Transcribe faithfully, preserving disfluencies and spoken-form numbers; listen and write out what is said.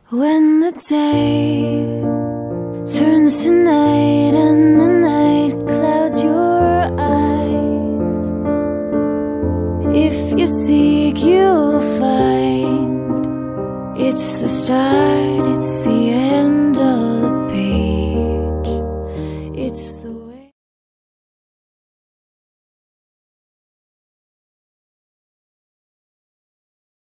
When the day turns to night and the night clouds your eyes, if you seek you'll find. It's the start, it's the end.